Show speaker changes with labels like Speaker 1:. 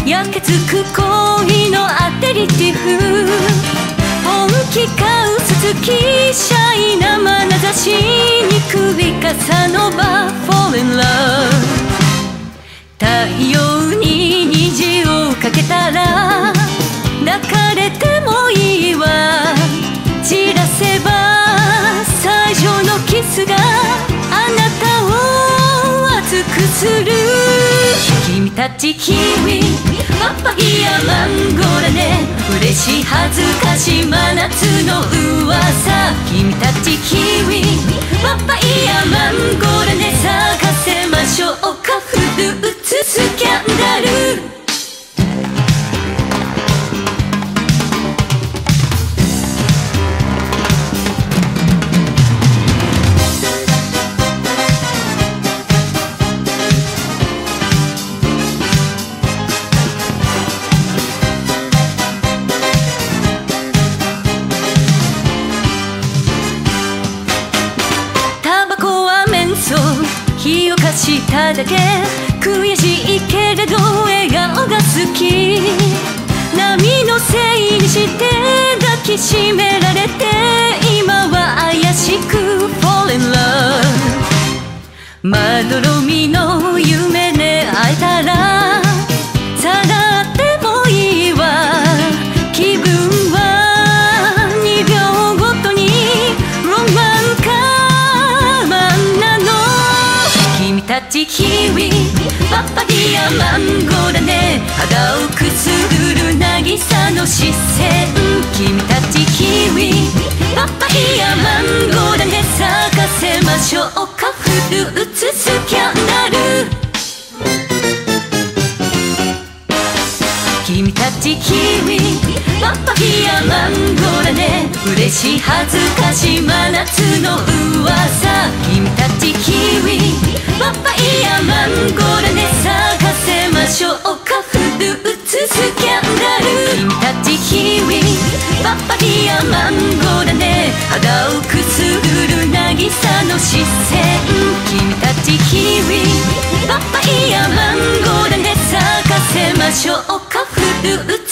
Speaker 1: 焼けつく恋のアペリティフ、本気か嘘つきシャイな眼差しに首かさのば Fall in love。 太陽に虹をかけたら抱かれてもいいわ。散らせば最初のキスがあなたを熱くする。君たちキウイパパイヤマンゴーだね。嬉しい恥ずかしい真夏の噂。君たちキウイパパイヤマンゴーだね。探せましょうかフルーツスキャンダル。火を貸しただけ悔しいけれど笑顔が好き。波のせいにして抱きしめられて今は怪しく Fall in love。 まどろみの夢で会えたらさらってもいいわ。気分は2秒ごとにロマンカマンなの。君たちキウイパパディアマンゴーだね。肌をくすぐる渚の視線。君たちキウイパパディアマンゴーだね。咲かせましょうかフルーツスキャンダル。君たちキウイパパディアマンゴーだね。嬉しい恥ずかしい真夏の噂。君たちキウイパパイヤマンゴーだね。探せましょうかフルーツスキャンダル。君たちキウイパパイヤマンゴーだね。肌をくすぐる渚の視線。君たちキウイパパイヤマンゴーだね。探せましょうかフルーツ